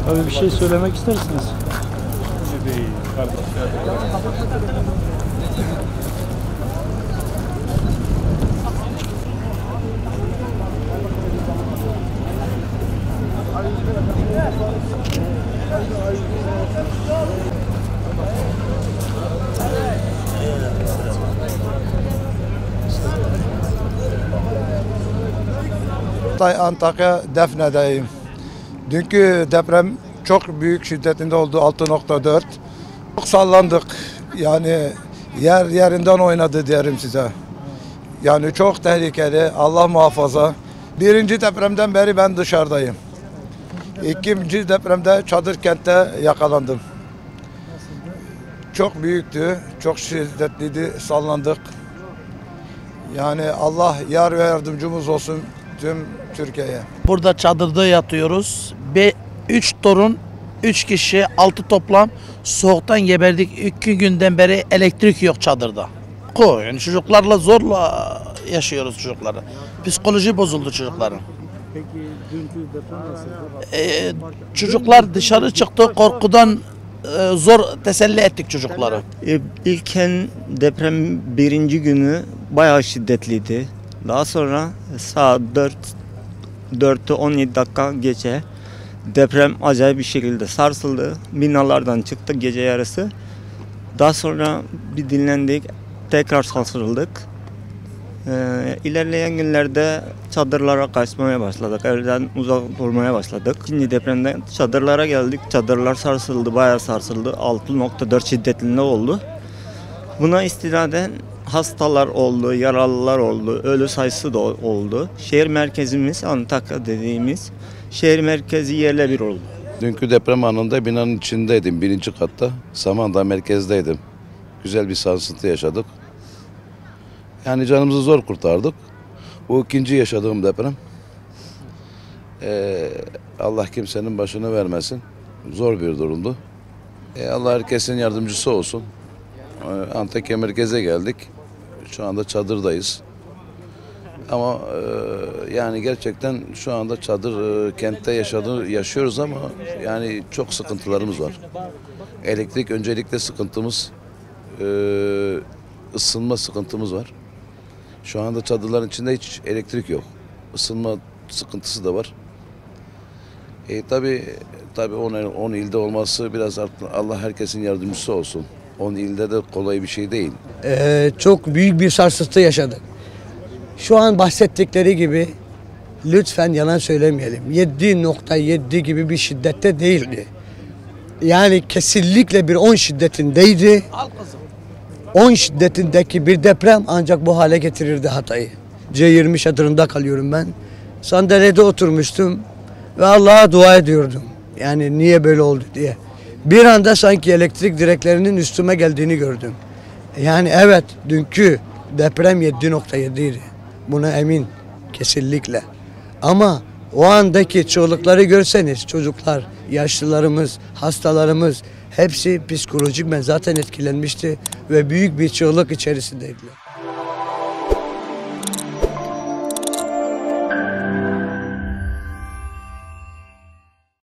Abi bir şey söylemek istersiniz. Antakya Defne'deyim. Dünkü deprem çok büyük şiddetinde oldu, 6.4. Çok sallandık. Yani yerinden oynadı diyelim size. Yani çok tehlikeli. Allah muhafaza. Birinci depremden beri ben dışarıdayım. İkinci depremde Çadır kentte yakalandım. Çok büyüktü, çok şiddetliydi, sallandık. Yani Allah yar ve yardımcımız olsun tüm Türkiye'ye. Burada çadırda yatıyoruz. 3 torun, 3 kişi, 6 toplam soğuktan geberdik. 2 günden beri elektrik yok çadırda. Yani çocuklarla zorla yaşıyoruz çocukları. Psikoloji bozuldu çocukların. Peki dünkü deprem nasıldı? Çocuklar dışarı çıktı, korkudan zor teselli ettik çocukları. İlken deprem birinci günü bayağı şiddetliydi. Daha sonra saat 4'te 17 dakika geçe deprem acayip bir şekilde sarsıldı. Binalardan çıktı gece yarısı. Daha sonra bir dinlendik, tekrar sarsıldık. İlerleyen günlerde çadırlara kaçmaya başladık. Evden uzak durmaya başladık. İkinci depremde çadırlara geldik. Çadırlar sarsıldı, bayağı sarsıldı. 6.4 şiddetinde oldu. Buna istinaden hastalar oldu, yaralılar oldu, ölü sayısı da oldu. Şehir merkezimiz Antakya dediğimiz şehir merkezi yerle bir oldu. Dünkü deprem anında binanın içindeydim, birinci katta. Samandağ merkezdeydim. Güzel bir sarsıntı yaşadık. Yani canımızı zor kurtardık. Bu ikinci yaşadığım deprem. Allah kimsenin başını vermesin. Zor bir durumdu. Allah herkesin yardımcısı olsun. Antakya merkeze geldik. Şu anda çadırdayız. Ama yani gerçekten şu anda çadır kentte yaşıyoruz ama yani çok sıkıntılarımız var. Elektrik öncelikle sıkıntımız, ısınma sıkıntımız var. Şu anda çadırların içinde hiç elektrik yok. Isınma sıkıntısı da var. Tabii 10 ilde olması biraz Allah herkesin yardımcısı olsun. 10 ilde de kolay bir şey değil. Çok büyük bir sarsıntı yaşadık. Şu an bahsettikleri gibi lütfen yalan söylemeyelim. 7.7 gibi bir şiddette değildi. Yani kesinlikle bir 10 şiddetindeydi. 10 şiddetindeki bir deprem ancak bu hale getirirdi Hatay'ı. C20 çadırında kalıyorum ben. Sandalyede oturmuştum ve Allah'a dua ediyordum. Yani niye böyle oldu diye. Bir anda sanki elektrik direklerinin üstüme geldiğini gördüm. Yani evet, dünkü deprem 7.7 idi. Buna emin kesinlikle. Ama o andaki çocukları görseniz, çocuklar, yaşlılarımız, hastalarımız hepsi psikolojik zaten etkilenmişti ve büyük bir çığlık içerisindeydiler.